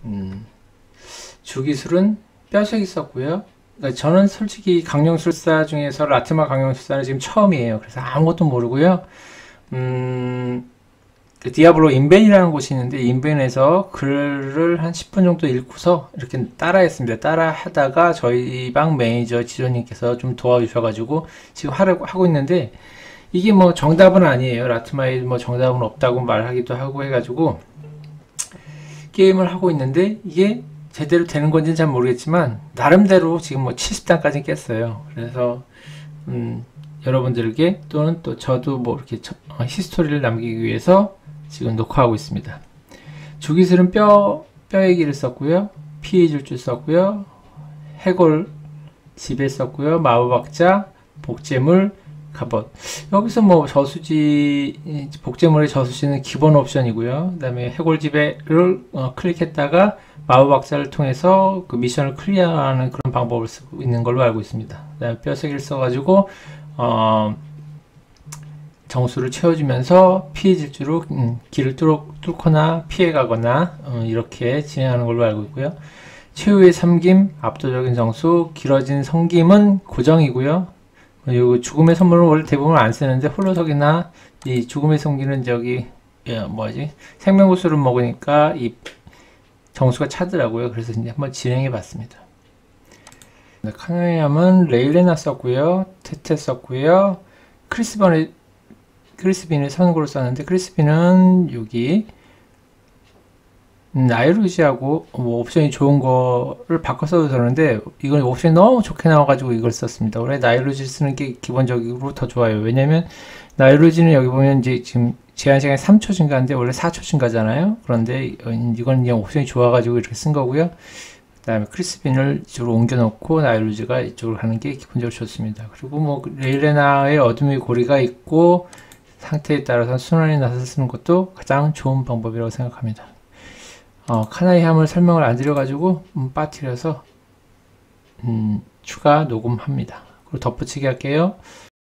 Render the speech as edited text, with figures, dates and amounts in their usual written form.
주기술은 뼈색이 썼고요. 그러니까 저는 솔직히 강령술사 중에서 라트마 강령술사는 지금 처음이에요. 그래서 아무것도 모르고요. 그 디아블로 인벤이라는 곳이 있는데 인벤에서 글을 한 10분 정도 읽고서 이렇게 따라했습니다. 따라 하다가 저희 방 매니저 지조님께서 좀 도와주셔가지고 지금 하고 있는데, 이게 뭐 정답은 아니에요. 라트마에 뭐 정답은 없다고 말하기도 하고 해가지고 게임을 하고 있는데, 이게 제대로 되는 건지는 잘 모르겠지만 나름대로 지금 뭐 70단까지 깼어요. 그래서 여러분들에게 또는 또 저도 뭐 이렇게 히스토리를 남기기 위해서 지금 녹화하고 있습니다. 주기술은 뼈의 길을 썼고요. 피의 줄줄 썼고요. 해골 지배 썼고요. 마법학자, 복제물, 갑옷. 여기서 뭐 저수지, 복제물의 저수지는 기본 옵션이고요. 그 다음에 해골 지배를 클릭했다가 마법학자를 통해서 그 미션을 클리어하는 그런 방법을 쓰고 있는 걸로 알고 있습니다. 그 다음에 뼈세기를 써가지고 정수를 채워주면서 피해 질주로 길을 뚫거나 피해가거나 이렇게 진행하는 걸로 알고 있고요. 최후의 삼김, 압도적인 정수, 길어진 성김은 고정이고요. 그리고 죽음의 선물은 원래 대부분 안 쓰는데 홀로석이나 이 죽음의 성기는 저기 생명구슬을 먹으니까 이 정수가 차더라고요. 그래서 이제 한번 진행해 봤습니다. 카나이함은 레일레나 썼고요. 테테 썼고요. 크리스빈을 선고로 썼는데, 크리스빈은 여기 나이루지하고 뭐 옵션이 좋은 거를 바꿔 써도 되는데, 이건 옵션이 너무 좋게 나와가지고 이걸 썼습니다. 원래 나이루지 쓰는 게 기본적으로 더 좋아요. 왜냐면 나이루지는 여기 보면 이제 지금 제한시간이 3초 증가인데 원래 4초 증가잖아요. 그런데 이건 그냥 옵션이 좋아가지고 이렇게 쓴 거고요. 그 다음에 크리스빈을 이쪽으로 옮겨 놓고 나이루지가 이쪽으로 가는 게 기본적으로 좋습니다. 그리고 뭐 레일레나의 어둠의 고리가 있고 상태에 따라서 순환이 나서 쓰는 것도 가장 좋은 방법이라고 생각합니다. 카나이함을 설명을 안 드려가지고 빠뜨려서 추가 녹음합니다. 그리고 덧붙이기 할게요.